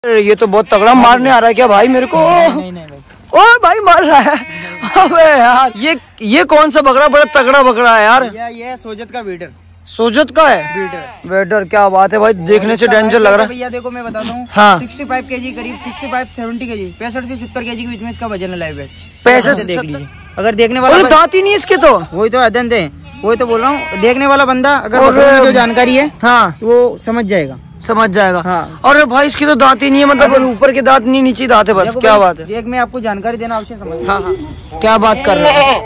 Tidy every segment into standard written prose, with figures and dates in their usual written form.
ये तो बहुत तगड़ा मारने आ रहा है क्या भाई मेरे को? नहीं ओ भाई मार रहा है। अबे यार ये कौन सा बकरा? बड़ा तगड़ा बकरा है यार। ये सोजत का बीडर। सोजत का है बीडर? क्या बात है भाई, देखने से डेंजर लग रहा है। भैया देखो मैं बताता हूँ, हाँ 65 kg करीब 65-70 kg 65 से 70 kg के बीच में इसका वजन है लाइव वेट। 65 से देख लीजिए, अगर देखने वाला दांत ही नहीं इसके तो। वही तो अदंत है, वही तो बोल रहा हूँ। देखने वाला बंदा अगर जो जानकारी है हाँ वो समझ जाएगा हाँ। और भाई इसकी तो दांत ही नहीं है, मतलब ऊपर के दांत नहीं नीचे दांत है बस। क्या बात है, एक मैं आपको जानकारी देना अवश्य समझ। हाँ हाँ क्या बात कर रहे हैं।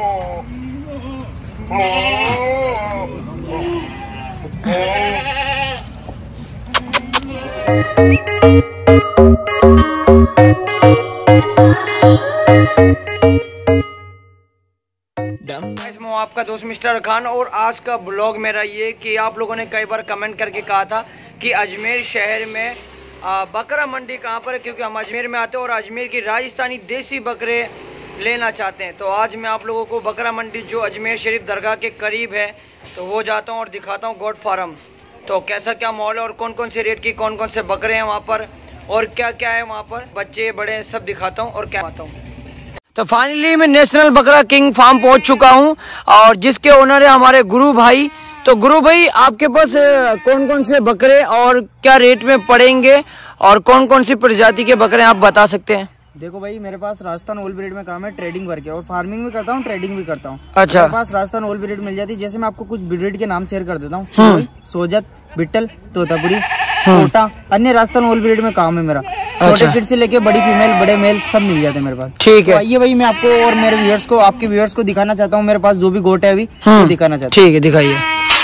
मैं आपका दोस्त मिस्टर खान और आज का ब्लॉग मेरा ये कि आप लोगों ने कई बार कमेंट करके कहा था कि अजमेर शहर में बकरा मंडी कहाँ पर है, क्योंकि हम अजमेर में आते हैं और अजमेर की राजस्थानी देसी बकरे लेना चाहते हैं। तो आज मैं आप लोगों को बकरा मंडी जो अजमेर शरीफ दरगाह के करीब है तो वो जाता हूँ और दिखाता हूँ गोट फार्म। तो कैसा क्या माहौल है और कौन कौन से रेट की कौन कौन से बकरे हैं वहाँ पर और क्या क्या है वहाँ पर, बच्चे बड़े सब दिखाता हूँ और क्या आता हूँ। तो फाइनली मैं नेशनल बकरा किंग फार्म पहुंच चुका हूं और जिसके ओनर है हमारे गुरु भाई। तो गुरु भाई आपके पास कौन कौन से बकरे और क्या रेट में पड़ेंगे और कौन कौन सी प्रजाति के बकरे आप बता सकते हैं? देखो भाई मेरे पास राजस्थान ओल ब्रीड में काम है, ट्रेडिंग वर्क है और फार्मिंग भी करता हूँ, ट्रेडिंग भी करता हूँ। अच्छा, मेरे पास राजस्थान ओल ब्रीड मिल जाती है। जैसे मैं आपको कुछ ब्रीड के नाम शेयर कर देता हूँ, सोजत, बिट्टल, तोतापुरी, कोटा, अन्य राजस्थान ओल ब्रीड में काम है मेरा। छोटे किड से लेके बड़ी फीमेल बड़े मेल सब मिल जाते हैं मेरे पास। ठीक है, आइए भाई मैं आपको और मेरे व्यूअर्स को, आपके व्यूअर्स को दिखाना चाहता हूँ मेरे पास जो भी गोट है अभी दिखाना चाहता हूँ। ठीक है दिखाइए।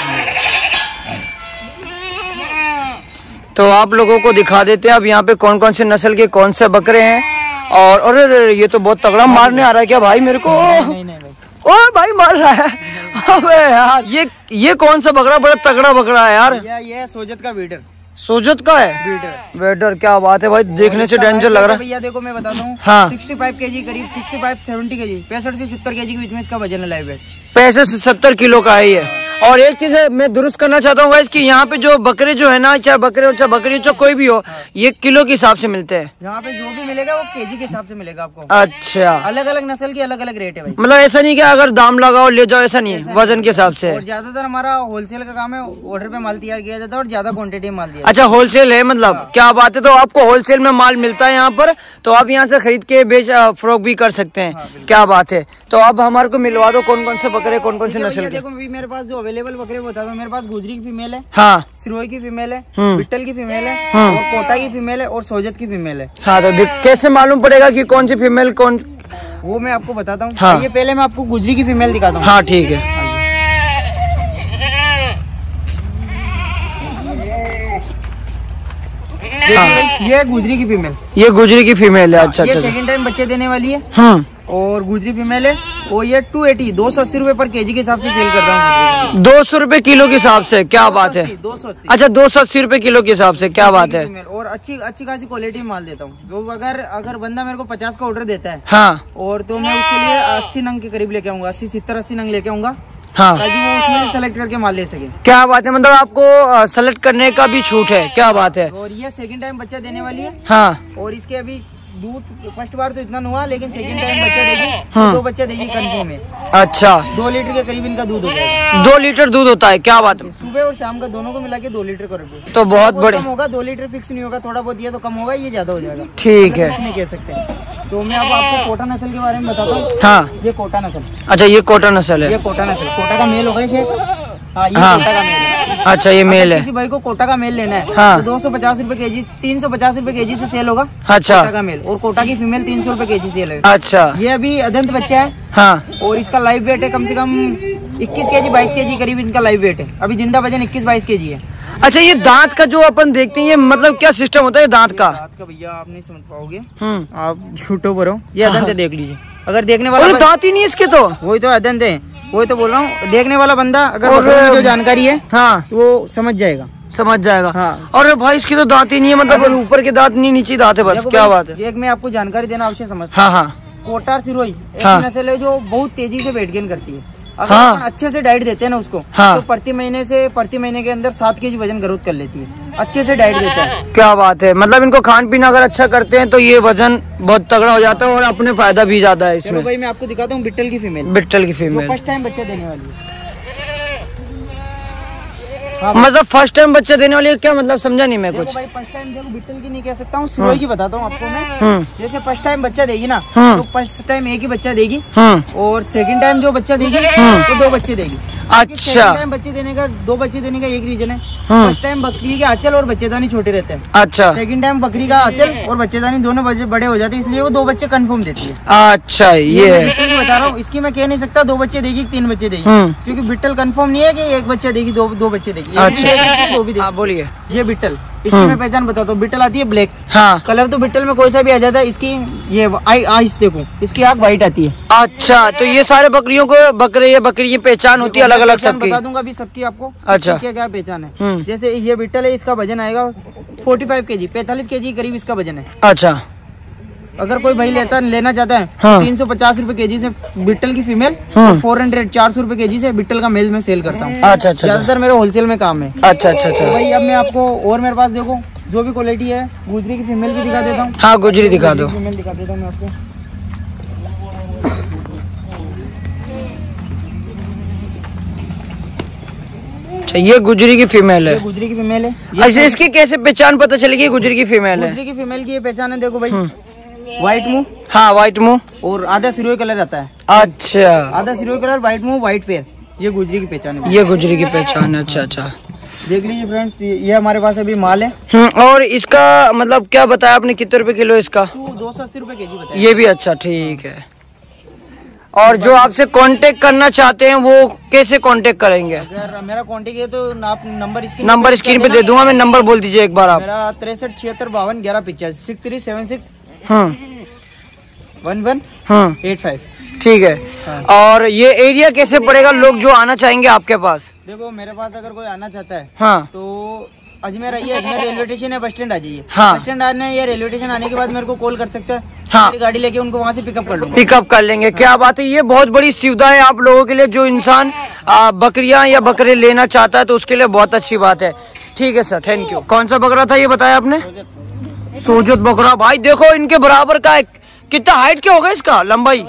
तो आप लोगों को दिखा देते हैं अब यहाँ पे कौन कौन से नस्ल के कौन से बकरे हैं। और ये तो बहुत तगड़ा मारने आ रहा है क्या भाई मेरे को? नहीं ओ भाई मार रहा है। अबे यार ये कौन सा बकरा? बड़ा तगड़ा बकरा है यार। ये सोजत का बीडर। सोजत का है बीडर? क्या बात है भाई, देखने से डेंजर लग रहा है। भैया देखो मैं बताता हूँ, हाँ 65 kg करीब 65-70 kg 65 से 70 kg के बीच में इसका वजन है लाइव वेट। 65 से 70 किलो का है ये। और एक चीज है मैं दुरुस्त करना चाहता हूँ कि यहाँ पे जो बकरे जो है ना, चाहे बकरे हो चाहे बकरी हो चाहे कोई भी हो, ये किलो के हिसाब से मिलते हैं। यहाँ पे जो भी मिलेगा वो केजी के हिसाब से मिलेगा आपको। अच्छा, अलग अलग नस्ल की अलग अलग रेट है भाई। मतलब ऐसा नहीं कि अगर दाम लगाओ ले जाओ, ऐसा नहीं है, वजन के हिसाब से। और ज्यादातर हमारा होलसेल का काम है, ऑर्डर पे माल तैयार किया जाता है और ज्यादा क्वांटिटी में माल दिया। अच्छा होलसेल है मतलब? क्या बात है, तो आपको होलसेल में माल मिलता है यहाँ पर, तो आप यहाँ से खरीद के बेच फरोख्त भी कर सकते हैं। क्या बात है, तो अब हमारे को मिलवा दो कौन कौन से बकरे कौन कौन से नस्ल के। देखो मेरे पास जो अवेलेबल बकरे बता दो, मेरे पास गुजरी की फीमेल है, हाँ सिरोही की फीमेल है, बिट्टल की फीमेल है, और कोटा की फीमेल है और सोजत की फीमेल है। हाँ तो कैसे मालूम पड़ेगा कि कौन सी फीमेल कौन? वो मैं आपको बताता हूँ। हाँ। ये पहले मैं आपको गुजरी की फीमेल दिखाता हूँ। हाँ ठीक है। हाँ। ये गुजरी की फीमेल, ये गुजरी की फीमेल है। अच्छा, ये सेकंड टाइम बच्चे देने वाली है। और गुजरी फीमेल है वो ये 280 रुपए पर केजी के हिसाब से सेल कर रहा हूँ। 200 रुपए किलो के हिसाब से? क्या बात है, 280। अच्छा 280 रुपए किलो के हिसाब से, क्या बात है। और अच्छी खासी क्वालिटी में माल देता हूँ। जो अगर बंदा मेरे को 50 का ऑर्डर देता है, हाँ, और तो मैं उसके लिए 80 नंग के करीब लेके आऊंगा, 80 नंग लेके आऊंगा, हाँ, ताकि वो उसमें सेलेक्ट करके माल ले सके। क्या बात है, मतलब आपको सेलेक्ट करने का भी छूट है। क्या बात है। और ये सेकंड टाइम बच्चा देने वाली है। हाँ। और इसके अभी दूध फर्स्ट बार तो इतना हुआ, लेकिन सेकंड टाइम बच्चा देगी, हाँ, 2 बच्चा देगी कंफर्म है। अच्छा 2 लीटर के करीब इनका दूध हो जाएगा। 2 लीटर दूध होता है? क्या बात है। सुबह और शाम का दोनों को मिला के 2 लीटर करोगे तो बहुत बड़े होगा। 2 लीटर फिक्स नहीं होगा, थोड़ा बहुत ये तो कम होगा, ये ज्यादा हो जाएगा। ठीक है, नहीं कह सकते। तो मैं अब आपको कोटा नस्ल के बारे में बताता हूँ। हाँ ये कोटा नस्ल। अच्छा ये कोटा नस्ल है। ये कोटा नस्ल, कोटा का मेल होगा ये। हाँ ये कोटा का मेल है। अच्छा ये मेल है। किसी भाई को कोटा का मेल लेना है, हाँ, तो 250 रुपए केजी 350 रुपए केजी से सेल होगा। अच्छा कोटा का मेल। और कोटा की फीमेल 300 रुपए केजी सेल है। अच्छा ये अभी अदंत बच्चा है। हाँ। और इसका लाइव वेट है कम से कम 21 केजी 22 केजी करीब इनका लाइव वेट है। अभी जिंदा वजन 21-22 केजी है। अच्छा ये दांत का जो अपन देखते हैं, ये मतलब क्या सिस्टम होता है दांत का? दांत का भैया आप नहीं समझ पाओगे, आप झूठो पर हो। ये अदंत है, देख लीजिए। अगर देखने वाला दांत ही नहीं इसके तो। वही तो अदंत है, वही तो बोल रहा हूँ। देखने वाला बंदा अगर जो जानकारी है, हाँ, वो समझ जाएगा। हाँ। और भाई इसकी तो दांत ही नहीं है, मतलब ऊपर के दांत नहीं नीचे दांत है बस। क्या बात है। एक मैं आपको जानकारी देना अवश्य समझता हूँ। हाँ हाँ। कोटा सिरोही ऐसी नस्ल है जो बहुत तेजी से वेट गेन करती है। अगर अपन अच्छे से डाइट देते हैं ना उसको, तो प्रति महीने के अंदर 7 kg वजन ग्रोथ कर लेती है, अच्छे से डाइट देता है। क्या बात है, मतलब इनको खान पीना अगर अच्छा करते हैं तो ये वजन बहुत तगड़ा हो जाता है और अपने फायदा भी ज्यादा है इसमें। भाई मैं आपको दिखाता हूँ बिट्टल की फीमेल, फर्स्ट टाइम बच्चा देने वाली है। मतलब फर्स्ट टाइम बच्चा देने वाली है, क्या मतलब समझा नहीं मैं कुछ। भाई फर्स्ट टाइम देखो बिट्टल की नहीं कह सकता हूँ, सिरोही की बताता हूँ आपको मैं। जैसे फर्स्ट टाइम बच्चा देगी ना, तो फर्स्ट टाइम एक ही बच्चा देगी, और सेकंड टाइम जो बच्चा देगी तो 2 बच्चे देगी। अच्छा, टाइम बच्चे देने का 2 बच्चे देने का एक रीजन है, फर्स्ट टाइम बकरी के आंचल और बच्चेदानी छोटे रहते हैं। अच्छा, सेकंड टाइम बकरी का आंचल और बच्चेदानी दोनों बड़े हो जाते हैं, इसलिए वो 2 बच्चे कंफर्म देती है। अच्छा, ये बता रहा हूँ, इसकी मैं कह नहीं सकता 2 बच्चे देगी 3 बच्चे देगी, क्योंकि बिट्टल कंफर्म नहीं है कि 1 बच्चा देगी 2 बच्चे देगी। अच्छा, 2 भी देगी। बोलिए। ये बिट्टल, इसकी मैं पहचान बताता हूँ। बिट्टल आती है ब्लैक, कलर तो बिट्टल में कोई सा भी आ जाता है। इसकी ये आइस देखो, इसकी आँख व्हाइट आती है। अच्छा, तो ये सारे बकरियों को बकरी की पहचान होती है अलग अलग सबकी। बता दूंगा अभी सबकी आपको। अच्छा, क्या पहचान है। जैसे ये बिट्टल है, इसका वजन आएगा 45 kg, 45 kg करीब इसका वजन है। अच्छा, अगर कोई भाई लेना चाहता है, 350 रुपए kg से बिट्टल की फीमेल, 400 रुपए kg से बिट्टल का मेल में सेल करता हूँ। अच्छा, ज्यादातर मेरे होलसेल में काम है। अच्छा, भाई अब मैं आपको और मेरे पास देखो जो भी क्वालिटी है, गुजरी की फीमेल भी दिखा देता हूँ। हाँ, गुजरी दिखा दो। फीमेल दिखा देता हूँ मैं आपको। अच्छा, ये गुजरी की फीमेल है। गुजरी की फीमेल है। अच्छा, इसकी कैसे पहचान पता चलेगी गुजरी की फीमेल है? गुजरी की फीमेल की ये पहचान है, देखो भाई, व्हाइट मुंह। हाँ, व्हाइट मुंह और आधा सिरोही कलर आता है। अच्छा, आधा सिरोही कलर, व्हाइट मुंह, व्हाइट पैर, ये गुजरी की पहचान है। ये गुजरी की पहचान है। अच्छा, देख लीजिए फ्रेंड्स, ये हमारे पास अभी माल है। और इसका मतलब क्या बताया आपने, कितने रुपए किलो इसका? 280 रुपए kg बताया। ये भी अच्छा, ठीक है। और जो आपसे कांटेक्ट करना चाहते हैं वो कैसे कांटेक्ट करेंगे? अगर मेरा कांटेक्ट है तो आप नंबर स्क्रीन पे दे दूंगा मैं, नंबर बोल दीजिए एक बार आप। मेरा 63 76 52 11 85 6376 1185। ठीक है। और ये एरिया कैसे पड़ेगा, लोग जो आना चाहेंगे आपके पास? देखो मेरे पास अगर कोई आना चाहता है, तो अजमेर आइए, अजमेर रेलवे स्टेशन है, बस स्टैंड आ जाइए। बस स्टैंड आने या रेलवे स्टेशन आने के बाद मेरे को कॉल कर सकते हैं। मेरी गाड़ी लेके उनको वहाँ से पिकअप कर लूंगा। पिकअप कर लेंगे। क्या बात है, ये बहुत बड़ी सुविधा है आप लोगों के लिए। जो इंसान बकरियां या बकरे लेना चाहता है तो उसके लिए बहुत अच्छी बात है। ठीक है सर, थैंक यू। कौन सा बकरा था ये बताया आपने? सोजत बकरा। भाई देखो इनके बराबर का है। कितना हाइट क्या होगा इसका, लंबाई?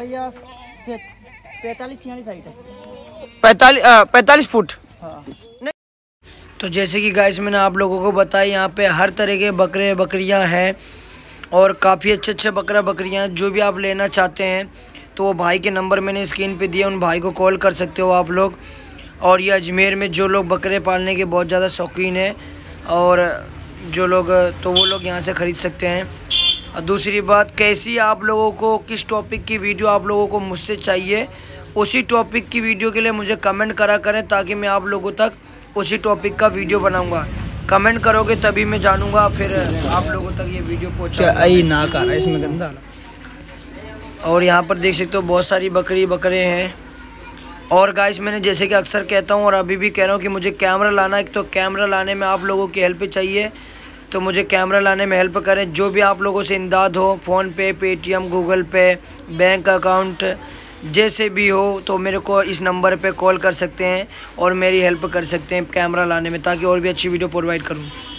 45-46 हाइट है। 45 फुट। तो जैसे कि गाइस मैंने आप लोगों को बताया, यहाँ पे हर तरह के बकरे बकरियाँ हैं और काफ़ी अच्छे बकरियाँ हैं। जो भी आप लेना चाहते हैं तो वो भाई के नंबर मैंने स्क्रीन पे दिया, उन भाई को कॉल कर सकते हो आप लोग। और ये अजमेर में जो लोग बकरे पालने के बहुत ज़्यादा शौकीन हैं और जो लोग, तो वो लोग यहाँ से ख़रीद सकते हैं। और दूसरी बात, कैसी आप लोगों को, किस टॉपिक की वीडियो आप लोगों को मुझसे चाहिए, उसी टॉपिक की वीडियो के लिए मुझे कमेंट करा करें, ताकि मैं आप लोगों तक उसी टॉपिक का वीडियो बनाऊंगा। कमेंट करोगे तभी मैं जानूंगा, फिर आप लोगों तक ये वीडियो पहुंचाऊंगा। ना कर रहा है इसमें गंदा। और यहाँ पर देख सकते हो बहुत सारी बकरे हैं। और गाइस मैंने जैसे कि अक्सर कहता हूँ और अभी भी कह रहा हूँ कि मुझे कैमरा लाना है, तो कैमरा लाने में आप लोगों की हेल्प चाहिए, तो मुझे कैमरा लाने में हेल्प करें। जो भी आप लोगों से इमदाद हो, PhonePe, Paytm, Google Pay, bank account, जैसे भी हो, तो मेरे को इस नंबर पे कॉल कर सकते हैं और मेरी हेल्प कर सकते हैं कैमरा लाने में, ताकि और भी अच्छी वीडियो प्रोवाइड करूँ।